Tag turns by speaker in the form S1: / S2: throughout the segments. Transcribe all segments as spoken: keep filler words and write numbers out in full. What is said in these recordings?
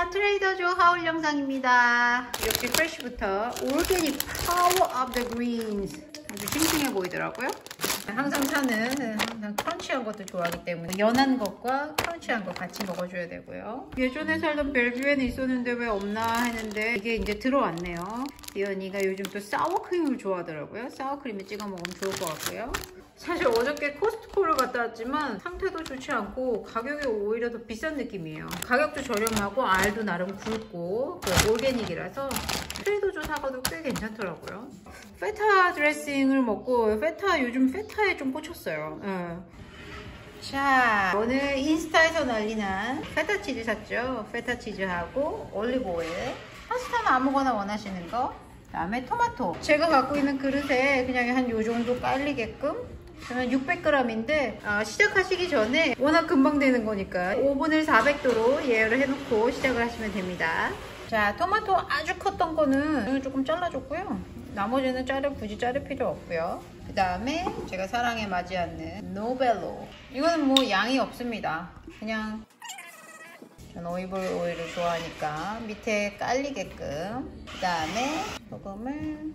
S1: 안녕하세요, 트레이더조 하울 영상입니다. 이렇게 프레쉬부터 오르게닉 파워 오브 더 그린스 아주 싱싱해 보이더라고요. 항상 사는 항상 크런치한 것도 좋아하기 때문에 연한 것과 크런치한 거 같이 먹어줘야 되고요. 예전에 살던 벨뷰에는 있었는데 왜 없나 했는데 이게 이제 들어왔네요. 디언이가 요즘 또 사워크림을 좋아하더라고요. 사워크림에 찍어 먹으면 좋을 것 같고요. 사실 어저께 코스트코를 갔다 왔지만 상태도 좋지 않고 가격이 오히려 더 비싼 느낌이에요. 가격도 저렴하고 알도 나름 굵고 그 올게닉이라서 트레이더조 사과도 꽤 괜찮더라고요. 페타 드레싱을 먹고 페타 요즘 페타에 좀 꽂혔어요. 응. 자, 오늘 인스타에서 난리난 페타 치즈 샀죠. 페타 치즈하고 올리브 오일, 파스타는 아무거나 원하시는 거, 그 다음에 토마토. 제가 갖고 있는 그릇에 그냥 한 요 정도 깔리게끔 저는 육백 그램인데 어, 시작하시기 전에 워낙 금방 되는 거니까 오븐을 사백 도로 예열을 해놓고 시작을 하시면 됩니다. 자, 토마토 아주 컸던 거는 조금 잘라줬고요. 나머지는 자를 굳이 자를 필요 없고요. 그 다음에 제가 사랑에 맞지 않는 노벨로. 이거는 뭐 양이 없습니다. 그냥 전 오리브 오일을 좋아하니까 밑에 깔리게끔. 그 다음에 소금을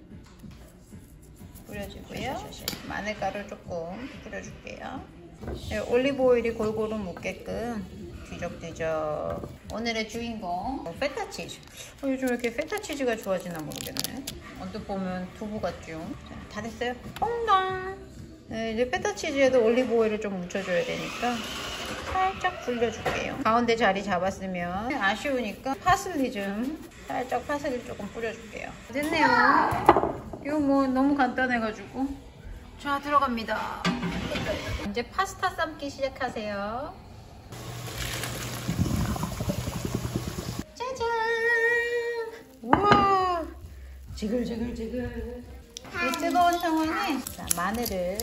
S1: 뿌려주고요. 마늘가루 조금 뿌려줄게요. 올리브 오일이 골고루 묻게끔 뒤적뒤적. 오늘의 주인공 페타 치즈. 어, 요즘 왜 이렇게 페타 치즈가 좋아지나 모르겠네. 언뜻 보면 두부 같죠. 자, 다 됐어요. 퐁당. 네, 이제 페타 치즈에도 올리브 오일을 좀 묻혀줘야 되니까 살짝 불려줄게요. 가운데 자리 잡았으면 아쉬우니까 파슬리 좀 살짝 파슬리 조금 뿌려줄게요. 됐네요. 이거 뭐 너무 간단해가지고. 자, 들어갑니다. 이제 파스타 삶기 시작하세요. 짜잔! 우와! 지글지글지글. 이 뜨거운 상황에 자, 마늘을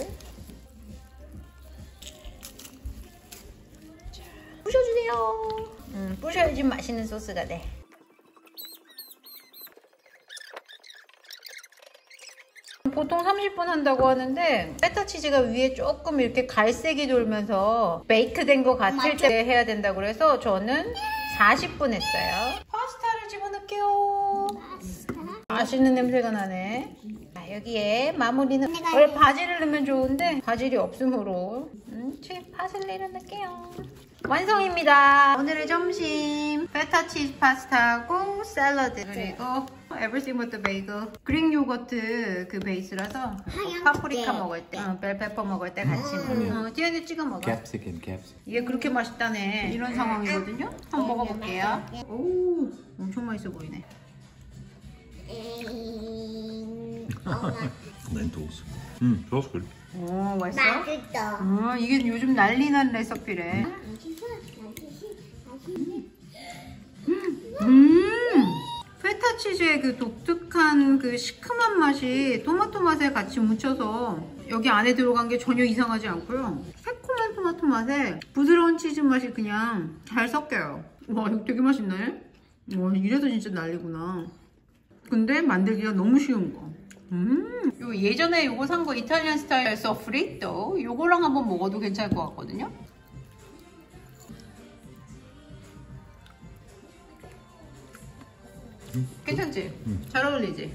S1: 자, 부셔주세요. 음, 부셔야지 맛있는 소스가 돼. 보통 삼십 분 한다고 하는데 페타 치즈가 위에 조금 이렇게 갈색이 돌면서 베이크 된 거 같을 때 해야 된다고 그래서 저는 사십 분 했어요. 파스타를 집어넣을게요. 맛있는 냄새가 나네. 자, 여기에 마무리는 원래 바질을 넣으면 좋은데 바질이 없으므로 음, 파슬리를 넣을게요. 완성입니다. 오늘의 점심 페타 치즈 파스타하고 샐러드 그리고 everything but the bagel. 그릭 요거트 그 베이스라서 파프리카 먹을 때, 어, 벨페퍼 먹을 때 같이 음. 어, 뒤에도 찍어 먹어.
S2: 캡시컴, 캡시컴.
S1: 이게 그렇게 맛있다네. 이런 상황이거든요. 한번 먹어볼게요. 오, 엄청 맛있어 보이네.
S2: 렌토스. 음, 좋았어.
S1: 오, 맛있어?
S3: 맛있어.
S1: 어, 이게 요즘 난리난 레시피래. 음, 페타 치즈의 그 독특한 그 시큼한 맛이 토마토 맛에 같이 묻혀서 여기 안에 들어간 게 전혀 이상하지 않고요. 새콤한 토마토 맛에 부드러운 치즈 맛이 그냥 잘 섞여요. 와, 이거 되게 맛있네. 와, 이래도 진짜 난리구나. 근데 만들기가 너무 쉬운 거. 음, 요 예전에 요거 산 거 이탈리안 스타일 소프리토 요거랑 한번 먹어도 괜찮을 것 같거든요.
S2: 음,
S1: 괜찮지?
S2: 음.
S1: 잘 어울리지?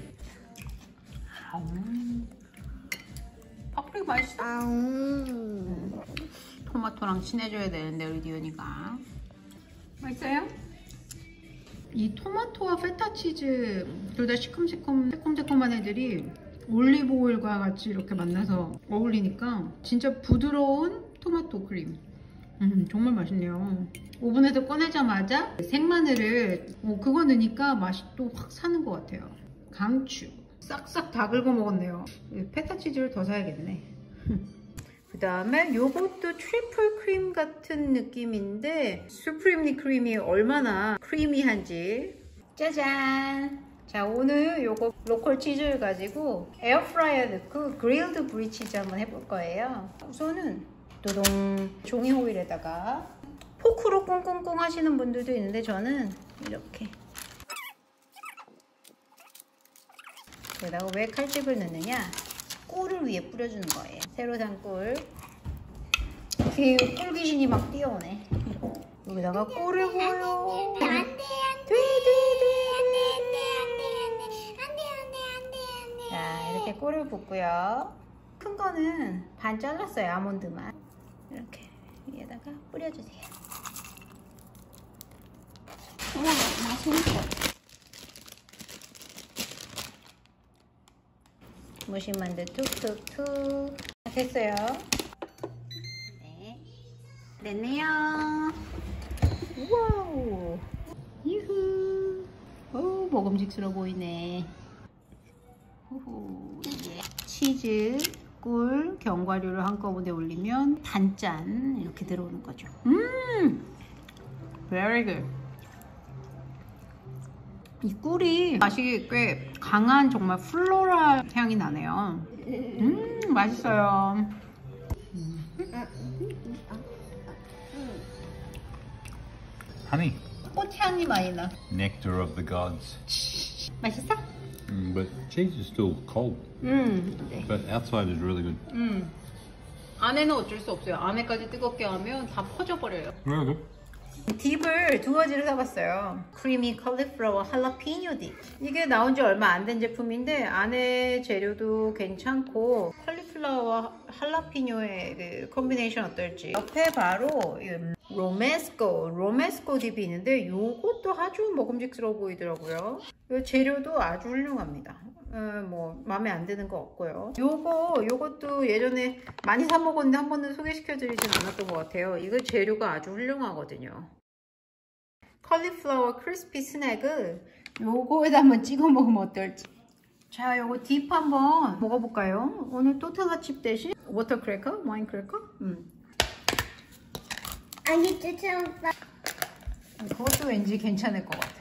S1: 음. 파프리카 맛있어. 음. 토마토랑 친해져야 되는데 우리 디언이가. 맛있어요? 이 토마토와 페타 치즈 둘 다 시큼시큼 새콤새콤한 애들이 올리브 오일과 같이 이렇게 만나서 어울리니까 진짜 부드러운 토마토 크림. 음, 정말 맛있네요. 오븐에서 꺼내자마자 생마늘을 어, 그거 넣으니까 맛이 또 확 사는 것 같아요. 강추. 싹싹 다 긁어 먹었네요. 페타 치즈를 더 사야겠네. 그 다음에 요것도 트리플 크림 같은 느낌인데 수프림리 크림이 얼마나 크리미한지. 짜잔! 자, 오늘 요거 로컬 치즈를 가지고 에어프라이어 넣고 그릴드 브리 치즈 한번 해볼 거예요. 우선은 도동 종이 호일에다가 포크로 꽁꽁꽁 하시는 분들도 있는데 저는 이렇게 여기다가 왜 칼집을 넣느냐, 꿀을 위에 뿌려주는 거예요. 새로 산 꿀. 꿀 귀신이 막 뛰어오네. 여기다가 꿀을 부어요.
S3: 안돼 안돼.
S1: 꿀을 붓고요. 큰 거는 반 잘랐어요. 아몬드만 이렇게 위에다가 뿌려주세요. 우와, 맛있겠다. 무심만두 툭툭툭. 됐어요. 네, 됐네요. 우와우. 유후. 오, 먹음직스러워 보이네. 후후. 예. 치즈, 꿀, 견과류를 한꺼번에 올리면 단짠 이렇게 들어오는 거죠. 음, very good. 이 꿀이 맛이 꽤 강한 정말 플로럴 향이 나네요. 음, 맛있어요.
S2: Honey.
S1: 꽃향이 많이 나.
S2: Nectar of the gods.
S1: 맛있어?
S2: Mm, but cheese is still cold.
S1: 음, 네.
S2: But outside is really good.
S1: 음. 안에는 어쩔 수 없어요. 안에까지 뜨겁게 하면 다 퍼져버려요.
S2: Really good.
S1: 딥을 두 가지를 사봤어요. 크리미 컬리플라워 할라피뇨 딥. 이게 나온 지 얼마 안 된 제품인데 안에 재료도 괜찮고 컬리플라워 할라피뇨의 그 콤비네이션 어떨지. 옆에 바로 로메스코 로메스코 딥이 있는데 요것도 아주 먹음직스러워 보이더라고요. 이 재료도 아주 훌륭합니다. 어, 뭐 마음에 안 드는 거 없고요. 요거 요것도 예전에 많이 사 먹었는데 한 번도 소개시켜 드리진 않았던 것 같아요. 이거 재료가 아주 훌륭하거든요. 컬리플라워 크리스피 스낵을 요거에다 한번 찍어 먹으면 어떨지. 자, 요거 딥 한번 먹어볼까요? 오늘 또텔라칩 대신 워터크래커? 와인크래커? 음.
S3: 아니 쫓아온다.
S1: 그것도 왠지 괜찮을 것 같아.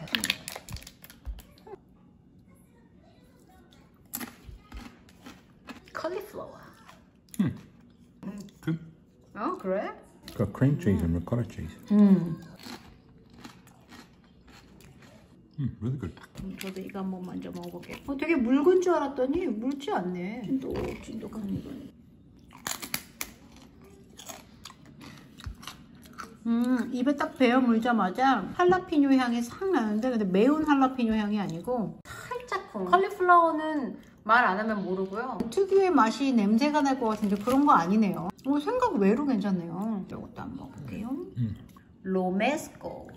S1: 컬리플라워.
S2: Hmm. Good.
S1: 어, 그래?
S2: It's got cream cheese and ricotta cheese.
S1: 음.
S2: Mm, really good.
S1: 저도 이거 한번 먼저 먹어볼게요. 어, 되게 묽은 줄 알았더니 묽지 않네. 찐득찐득한 이건. 음, 입에 딱 베어 물자마자 할라피뇨 향이 싹 나는데 근데 매운 할라피뇨 향이 아니고 살짝 컬리플라워는 말 안 하면 모르고요. 특유의 맛이 냄새가 날 것 같은데 그런 거 아니네요. 오, 생각 외로 괜찮네요. 이것도 한번 먹을게요.
S2: 음.
S1: 로메스코.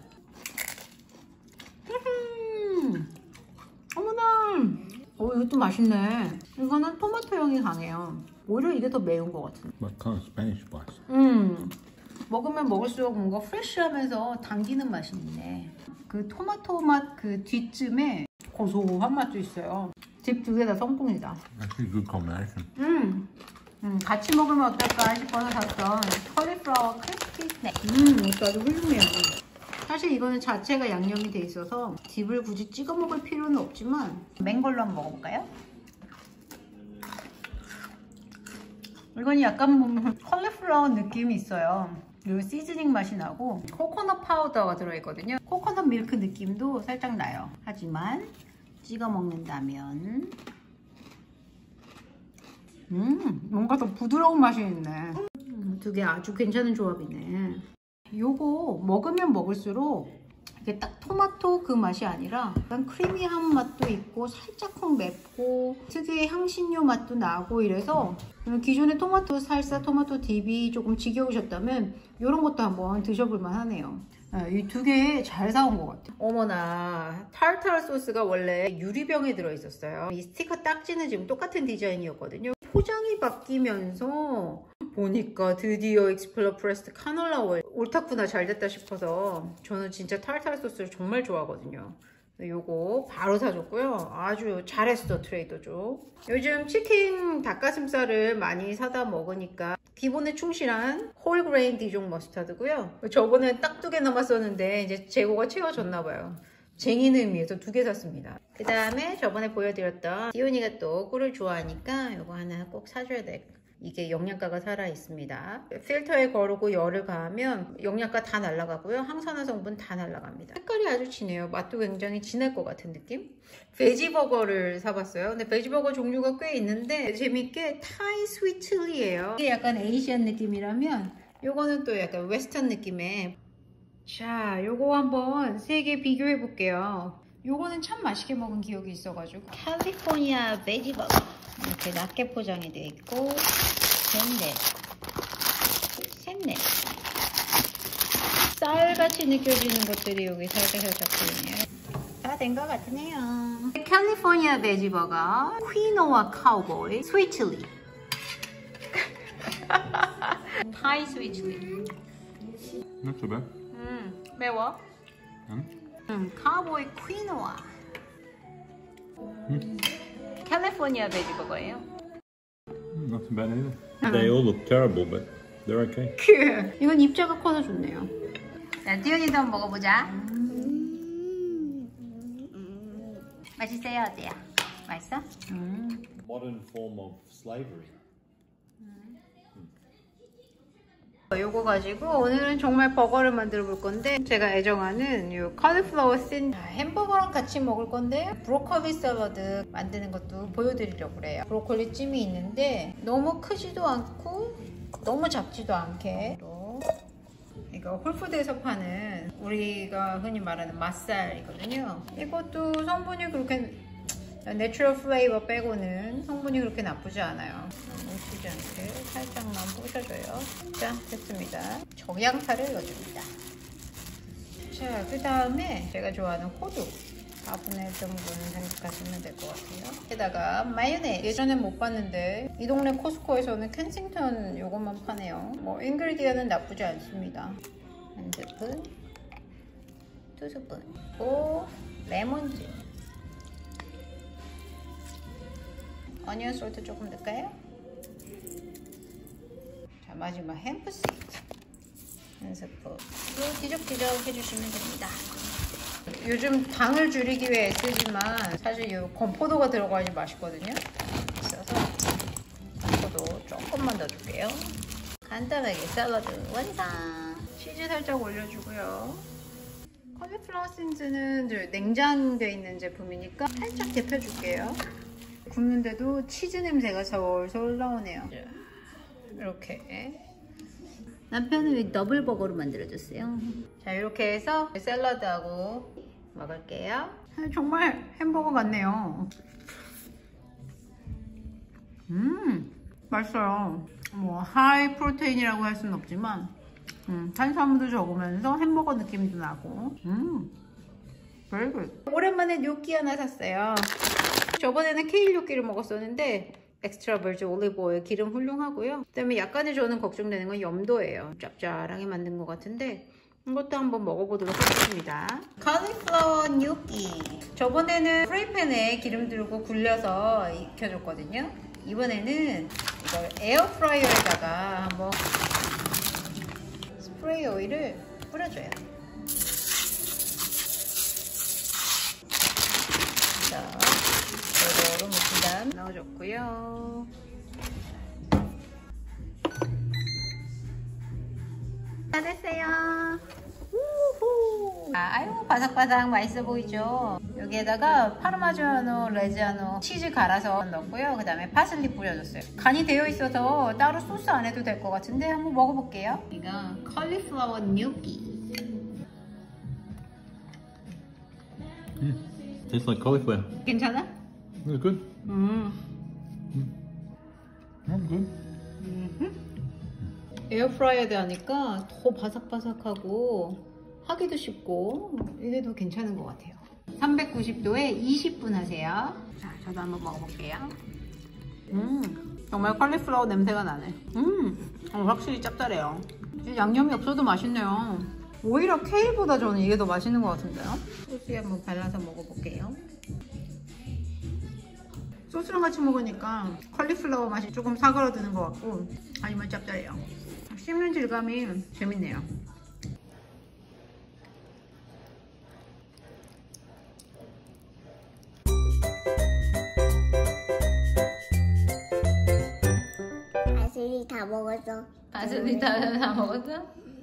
S1: 어머나. 오, 이것도 맛있네. 이거는 토마토 향이 강해요. 오히려 이게 더 매운 것 같은데.
S2: What kind of Spanish spice?
S1: 음. 먹으면 먹을수록 뭔가 프레쉬하면서 당기는 맛이 있네. 그 토마토 맛 그 뒤쯤에 고소한 맛도 있어요. 집 두 개 다 성공이다.
S2: Actually, good combination.
S1: 음. 음, 같이 먹으면 어떨까 싶어서 샀던 컬리플라워 크리스피 스낵. 음, 이것도 아주 훌륭해요. 사실 이거는 자체가 양념이 돼 있어서 딥을 굳이 찍어 먹을 필요는 없지만 맹걸로 한번 먹어볼까요? 이건 약간 보면 컬리플라워 느낌이 있어요. 그리고 시즈닝 맛이 나고 코코넛 파우더가 들어있거든요. 코코넛 밀크 느낌도 살짝 나요. 하지만 찍어 먹는다면 음, 뭔가 더 부드러운 맛이 있네. 음, 두 개 아주 괜찮은 조합이네. 요거 먹으면 먹을수록 이게 딱 토마토 그 맛이 아니라 약간 크리미한 맛도 있고 살짝쿵 맵고 특유의 향신료 맛도 나고 이래서 기존의 토마토 살사, 토마토 딥이 조금 지겨우셨다면 이런 것도 한번 드셔볼만 하네요. 이 두 개 잘 사온 것 같아요. 어머나, 타르타르 소스가 원래 유리병에 들어있었어요. 이 스티커 딱지는 지금 똑같은 디자인이었거든요. 포장이 바뀌면서 보니까 드디어 익스플로러 프레스드 카놀라 오일 옳다구나, 잘 됐다 싶어서 저는 진짜 타르타르 소스를 정말 좋아하거든요. 요거 바로 사줬고요. 아주 잘했어, 트레이더조. 요즘 치킨 닭가슴살을 많이 사다 먹으니까 기본에 충실한 홀그레인 디종 머스타드고요. 저번에 딱 두 개 남았었는데 이제 재고가 채워졌나봐요. 쟁이는 의미에서 두 개 샀습니다. 그 다음에 저번에 보여드렸던 디오니가 또 꿀을 좋아하니까 요거 하나 꼭 사줘야 돼. 이게 영양가가 살아있습니다. 필터에 거르고 열을 가하면 영양가 다 날아가고요. 항산화 성분 다 날아갑니다. 색깔이 아주 진해요. 맛도 굉장히 진할 것 같은 느낌? 베지버거를 사봤어요. 근데 베지버거 종류가 꽤 있는데 재밌게 타이 스위트리예요. 이게 약간 에이시안 느낌이라면 요거는 또 약간 웨스턴 느낌의. 자, 요거 한번 세 개 비교해 볼게요. 요거는 참 맛있게 먹은 기억이 있어가지고. 캘리포니아 베지버거 이렇게 낮게 포장이 되어 있고, 셋넷 셋넷 쌀같이 느껴지는 것들이 여기 살짝 살짝 보이네요. 다 된 것 같으네요. 캘리포니아 베지버거, 퀴노아 카우보이, 스위틀리 타이 스위틀리.
S2: Not so bad.
S1: 음, 매워?
S2: 응?
S1: 음, 카우보이 퀴노아. 캘리포니아 베지버거예요.
S2: Mm, Not so bad either. They all look terrible, but they're okay.
S1: 그, 이건 입자가 커서 좋네요. 자, 띄연이도 한번 먹어보자. 맛있어요? 어때요? 맛있어? 음.
S2: Modern form of slavery.
S1: 요거 가지고 오늘은 정말 버거를 만들어 볼 건데, 제가 애정하는 요 카리플라워 씬 햄버거랑 같이 먹을 건데, 브로콜리 샐러드 만드는 것도 보여드리려고 그래요. 브로콜리 찜이 있는데 너무 크지도 않고 너무 작지도 않게, 또 이거 홀푸드에서 파는 우리가 흔히 말하는 맛살이거든요. 이것도 성분이 그렇게 내추럴 플레이버 빼고는 성분이 그렇게 나쁘지 않아요. 뭉치지 않게 살짝만 부셔줘요. 자, 됐습니다. 정양파를 넣어줍니다. 자, 그 다음에 제가 좋아하는 호두 사분의 일 정도는 생각하시면 될 것 같아요. 게다가 마요네즈, 예전엔 못 봤는데 이 동네 코스코에서는 켄싱턴 요것만 파네요. 뭐 인그리디언은 나쁘지 않습니다. 한 스푼, 두 스푼, 오 레몬즙, 어니언 솔트 조금 넣을까요? 자, 마지막 햄프 씨드 한 스푼. 뒤적뒤적 해주시면 됩니다. 요즘 당을 줄이기 위해 쓰지만 사실 이 건포도가 들어가야지 맛있거든요. 있어서 건포도 조금만 넣어줄게요. 간단하게 샐러드 완성. 치즈 살짝 올려주고요. 컬리플라워 씬즈는 냉장되어 있는 제품이니까 살짝 데펴줄게요. 굽는데도 치즈 냄새가 솔솔 나오네요. 이렇게. 남편은 왜 더블 버거로 만들어줬어요. 자, 이렇게 해서 샐러드하고 먹을게요. 정말 햄버거 같네요. 음, 맛있어요. 뭐 하이 프로테인이라고 할 수는 없지만 음, 탄수화물도 적으면서 햄버거 느낌도 나고. 음, very good. 오랜만에 뇨끼 하나 샀어요. 저번에는 케일 뇨끼를 먹었었는데 엑스트라 버진 올리브 오일 기름 훌륭하고요. 그다음에 약간의 저는 걱정되는 건 염도예요. 짭짤하게 만든 것 같은데 이것도 한번 먹어보도록 하겠습니다. 카리플라워 뇨끼. 저번에는 프라이팬에 기름 들고 굴려서 익혀줬거든요. 이번에는 이걸 에어프라이어에다가 한번 스프레이 오일을 뿌려줘요. 자, 골고루 묻힌 다음 넣어줬고요. 다 됐어요. 우후. 아유, 바삭바삭 맛있어 보이죠? 여기에다가 파르마지아노 레지아노 치즈 갈아서 넣었고요. 그 다음에 파슬리 뿌려줬어요. 간이 되어 있어서 따로 소스 안 해도 될 것 같은데 한번 먹어볼게요. 이거 컬리플라워 뇨끼.
S2: Mm. Tastes like cauliflower.
S1: 괜찮아?
S2: It's good.
S1: 음.
S2: Mm, good.
S1: 에어프라이어에 하니까 더 바삭바삭하고 하기도 쉽고 이게 더 괜찮은 것 같아요. 삼백구십 도에 이십 분 하세요. 자, 저도 한번 먹어볼게요. 음, 정말 컬리플라워 냄새가 나네. 음, 어, 확실히 짭짤해요. 양념이 없어도 맛있네요. 오히려 케일보다 저는 이게 더 맛있는 것 같은데요. 소스에 한번 발라서 먹어볼게요. 소스랑 같이 먹으니까 컬리플라워 맛이 조금 사그라드는 것 같고 하지만 짭짤해요. 씹는 질감이 재밌네요.
S3: 바슬리 다 먹었어.
S1: 바슬리 다, 다 먹었어?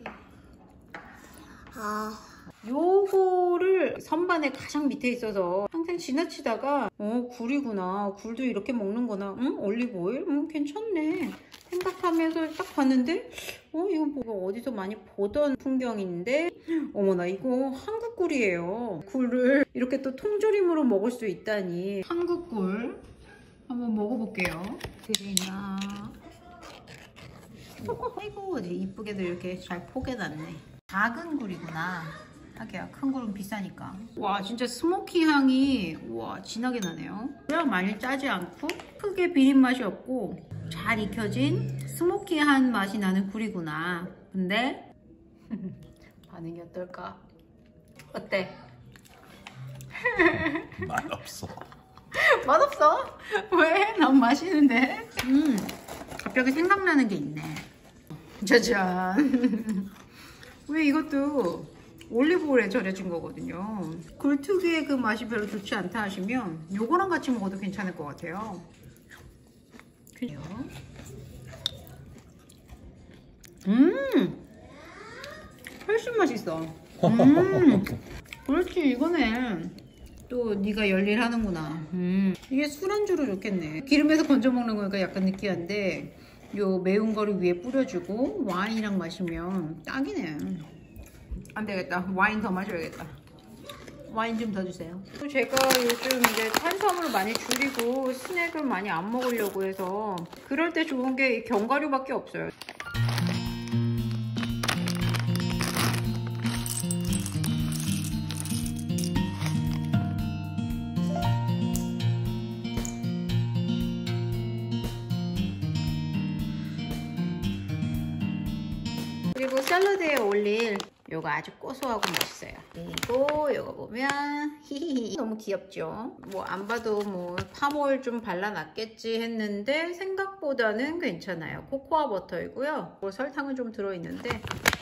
S3: 아,
S1: 요거를 선반에 가장 밑에 있어서 항상 지나치다가 어 굴이구나, 굴도 이렇게 먹는구나, 응? 올리브 오일? 응, 괜찮네 생각하면서 딱 봤는데 어 이거 뭐 어디서 많이 보던 풍경인데 어머나 이거 한국 굴이에요. 굴을 이렇게 또 통조림으로 먹을 수 있다니. 한국 꿀 한번 먹어볼게요. 그래나 아이고 이쁘게도 이렇게 잘 포개놨네. 작은 굴이구나. 하기야 큰 굴은 비싸니까. 와 진짜 스모키 향이 와 진하게 나네요. 그냥 많이 짜지 않고 크게 비린 맛이 없고 잘 익혀진 스모키한 맛이 나는 굴이구나. 근데 반응이 어떨까? 어때?
S2: 맛없어.
S1: 맛없어? 왜? 난 맛있는데. 음 갑자기 생각나는 게 있네. 짜잔. 왜 이것도 올리브오일에 절여진 거거든요. 굴 특유의 그 맛이 별로 좋지 않다 하시면 요거랑 같이 먹어도 괜찮을 것 같아요. 그래요. 음 훨씬 맛있어. 음 그렇지 이거네. 또 네가 열일하는구나. 음 이게 술안주로 좋겠네. 기름에서 건져 먹는 거니까 약간 느끼한데 요 매운 거를 위에 뿌려주고 와인이랑 마시면 딱이네. 안 되겠다. 와인 더 마셔야겠다. 와인 좀 더 주세요. 제가 요즘 이제 탄수화물을 많이 줄이고 스낵을 많이 안 먹으려고 해서 그럴 때 좋은 게 견과류밖에 없어요. 그리고 샐러드에 올릴 요거 아주 고소하고 맛있어요. 그리고 요거 보면 히히히 너무 귀엽죠? 뭐 안 봐도 뭐 파몰 좀 발라놨겠지 했는데 생각보다는 괜찮아요. 코코아 버터이고요. 뭐 설탕은 좀 들어있는데.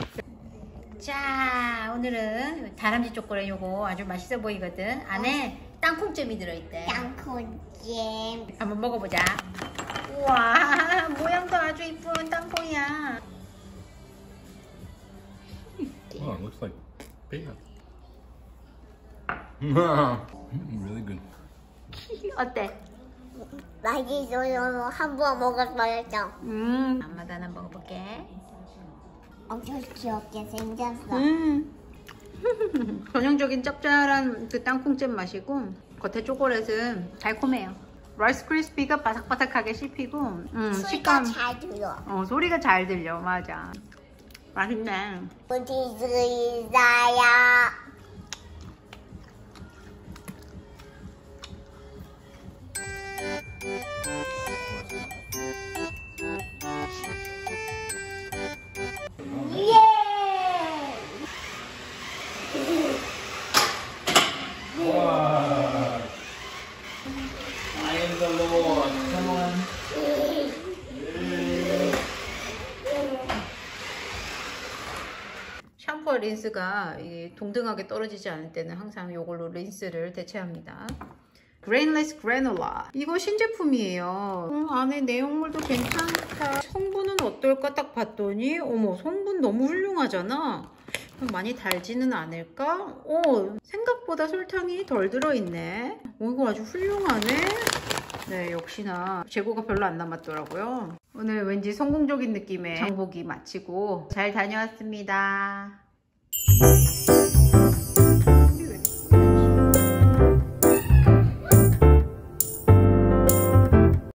S1: 자 오늘은 다람쥐 초콜릿 요거 아주 맛있어 보이거든. 안에 땅콩잼이 들어있대.
S3: 땅콩잼.
S1: 한번 먹어보자. 우와 모양도 아주 이쁜 땅콩이야.
S2: Oh, it looks like peanut. Really good.
S1: 어때?
S3: 맛있어요. 한 번 먹어봐야죠.
S1: 음 엄마도 하나 먹어볼게.
S3: 엄청 귀엽게 생겼어.
S1: 음. 전형적인 짭짤한 그 땅콩잼 맛이고 겉에 초콜릿은 달콤해요. 라이스 크리스피가 바삭바삭하게 씹히고 음,
S3: 소리가
S1: 식감
S3: 잘 들려.
S1: 어, 소리가 잘 들려. 맞아. 맛있네.
S3: 어디 있어요?
S2: I am the Lord. Come on.
S1: 샴푸와 린스가 이 동등하게 떨어지지 않을 때는 항상 이걸로 린스를 대체합니다. 그레인레스 그래놀라. 이거 신제품이에요. 음, 안에 내용물도 괜찮다. 성분은 어떨까 딱 봤더니 어머 성분 너무 훌륭하잖아. 많이 달지는 않을까? 어, 생각보다 설탕이 덜 들어있네. 어, 이거 아주 훌륭하네. 네, 역시나 재고가 별로 안 남았더라고요. 오늘 왠지 성공적인 느낌의 장보기 마치고 잘 다녀왔습니다.